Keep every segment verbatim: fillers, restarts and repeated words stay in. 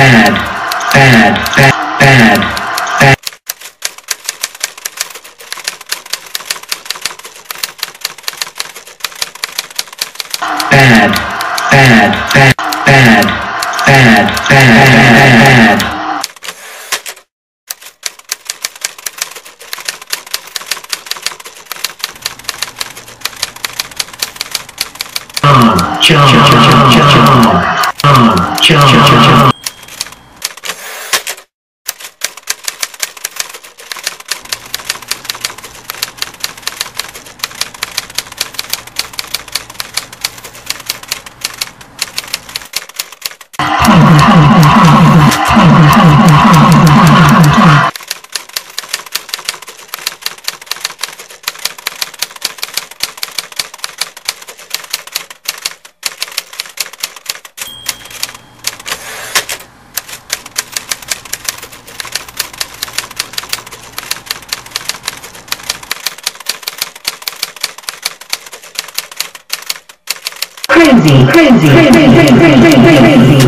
bad, bad, bad, bad, bad. Bad, bad, bad, bad, bad, bad, bad. Jump, jump, jump, jump, jump, jump, jump, jump. Crazy, crazy, crazy, crazy, crazy, crazy.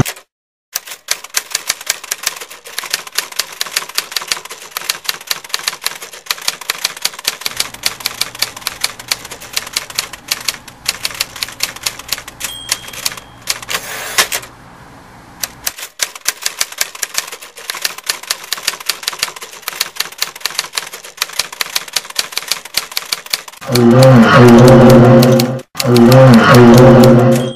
Alone, alone, alone, alone.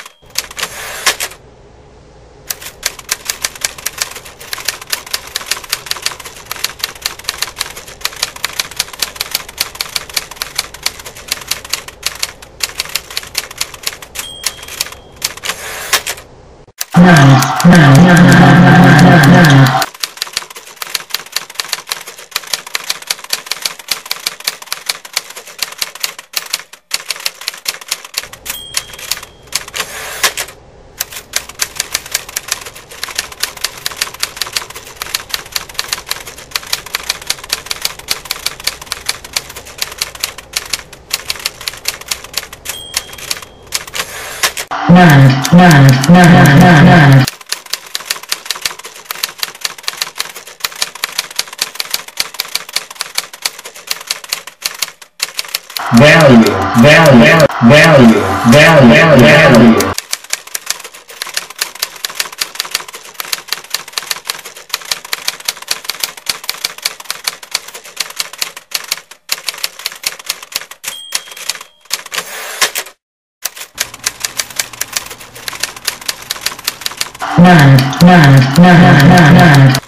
Nine, nine, nine, nine, nine, nine, nine. Nine, nine, nine, nine, nine. Value, value, value, value, value. Nine, nine, nine, nine, nine.